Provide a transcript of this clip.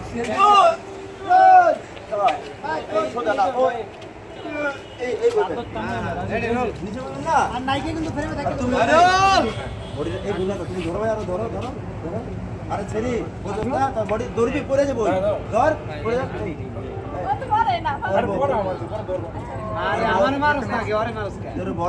সোজা না ওই এই বলবেন নিচে বলবেন না আর নাইকে কিন্তু ফ্রেমে থাকে তুমি বডি এই গুলা তুমি ধরো ভাই আর ধরো ধরো ধরো আরে ছেড়ি বুঝছ না তোর বডি দৌড়বি পড়ে যাবে ধর পড়ে যা ও তো পারে না আরে আমার মারছ না কি আরে মারছ